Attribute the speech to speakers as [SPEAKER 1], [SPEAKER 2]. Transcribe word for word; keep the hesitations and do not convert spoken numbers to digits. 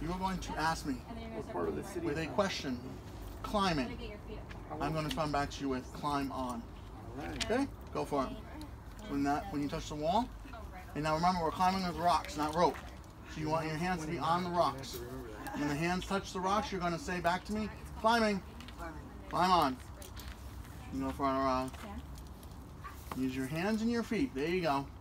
[SPEAKER 1] you are going to ask me
[SPEAKER 2] What part of the city
[SPEAKER 1] with a question, climbing. I'm going to respond back to you with climb on.
[SPEAKER 2] Alright.
[SPEAKER 1] Okay? Go for it. When that, when you touch the wall, and now remember we're climbing with rocks, not rope. So you want your hands to be on the rocks. When the hands touch the rocks, you're going to say back to me, climbing. Climb on. You go for a rock. Use your hands and your feet. There you go.